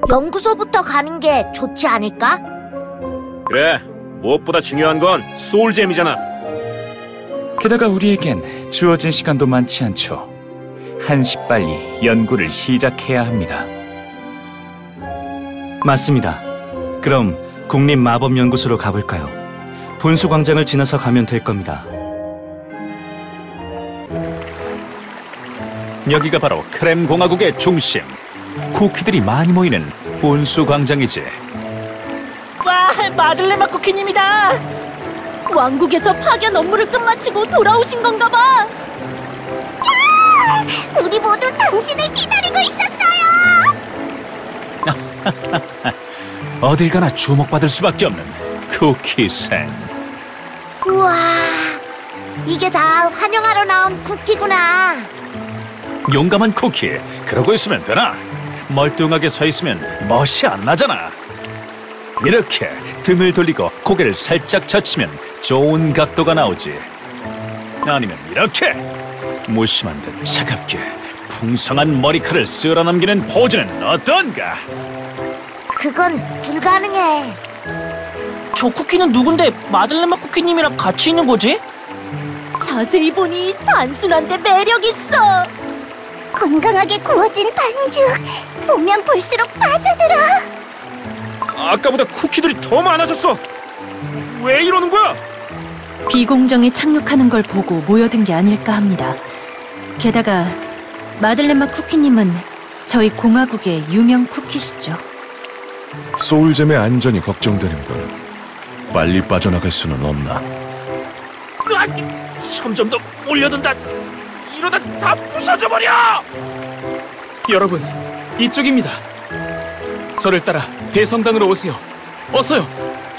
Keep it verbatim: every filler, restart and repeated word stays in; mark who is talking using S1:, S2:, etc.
S1: 연구소부터 가는 게 좋지 않을까?
S2: 그래, 무엇보다 중요한 건 소울잼이잖아.
S3: 게다가 우리에겐 주어진 시간도 많지 않죠. 한시빨리 연구를 시작해야 합니다.
S4: 맞습니다. 그럼 국립마법연구소로 가볼까요? 분수광장을 지나서 가면 될 겁니다.
S2: 여기가 바로 크렘 공화국의 중심. 쿠키들이 많이 모이는 분수광장이지.
S5: 와, 마들렌마 쿠키님이다.
S6: 왕국에서 파견 업무를 끝마치고 돌아오신 건가 봐.
S1: 야! 우리 모두 당신을 기다리고 있었어요.
S2: 어딜 가나 주목받을 수밖에 없는 쿠키생.
S1: 우와, 이게 다 환영하러 나온 쿠키구나.
S2: 용감한 쿠키, 그러고 있으면 되나? 멀뚱하게 서 있으면 멋이 안 나잖아. 이렇게 등을 돌리고 고개를 살짝 젖히면 좋은 각도가 나오지. 아니면 이렇게 무심한 듯 차갑게 풍성한 머리카락을 쓸어넘기는 포즈는 어떤가?
S1: 그건 불가능해.
S5: 저 쿠키는 누군데 마들렌마 쿠키님이랑 같이 있는 거지?
S6: 자세히 보니 단순한데 매력 있어.
S1: 건강하게 구워진 반죽, 보면 볼수록 빠져들어.
S2: 아까보다 쿠키들이 더 많아졌어. 왜 이러는 거야?
S6: 비공정에 착륙하는 걸 보고 모여든 게 아닐까 합니다. 게다가 마들렌마 쿠키님은 저희 공화국의 유명 쿠키시죠.
S7: 소울잼의 안전이 걱정되는군. 빨리 빠져나갈 수는 없나?
S2: 으악! 점점 더 몰려든다. 이러다 다 부서져 버려.
S8: 여러분, 이쪽입니다. 저를 따라 대성당으로 오세요. 어서요.